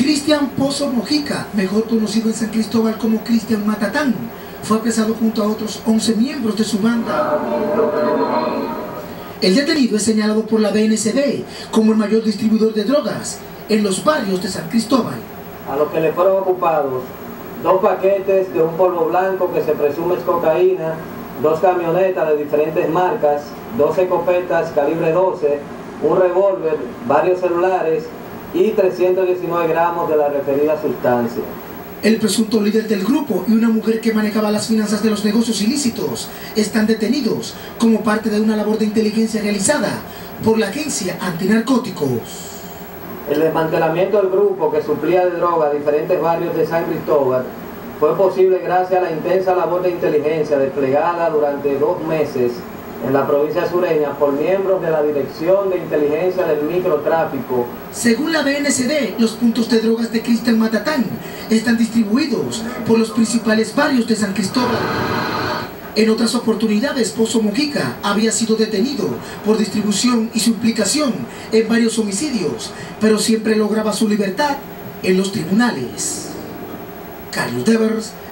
Cristian Pozo Mojica, mejor conocido en San Cristóbal como Cristian Matatán, fue apresado junto a otros 11 miembros de su banda. El detenido es señalado por la BNCD como el mayor distribuidor de drogas en los barrios de San Cristóbal. A los que le fueron ocupados 2 paquetes de un polvo blanco que se presume es cocaína, 2 camionetas de diferentes marcas, 2 escopetas calibre 12, un revólver, varios celulares y 319 gramos de la referida sustancia. El presunto líder del grupo y una mujer que manejaba las finanzas de los negocios ilícitos están detenidos como parte de una labor de inteligencia realizada por la Agencia Antinarcóticos. El desmantelamiento del grupo que suplía de droga a diferentes barrios de San Cristóbal fue posible gracias a la intensa labor de inteligencia desplegada durante 2 meses en la provincia sureña por miembros de la Dirección de Inteligencia del Microtráfico. Según la BNCD, los puntos de drogas de Cristian Matatán están distribuidos por los principales barrios de San Cristóbal. En otras oportunidades, Pozo Mojica había sido detenido por distribución y suplicación en varios homicidios, pero siempre lograba su libertad en los tribunales. Carlos Devers,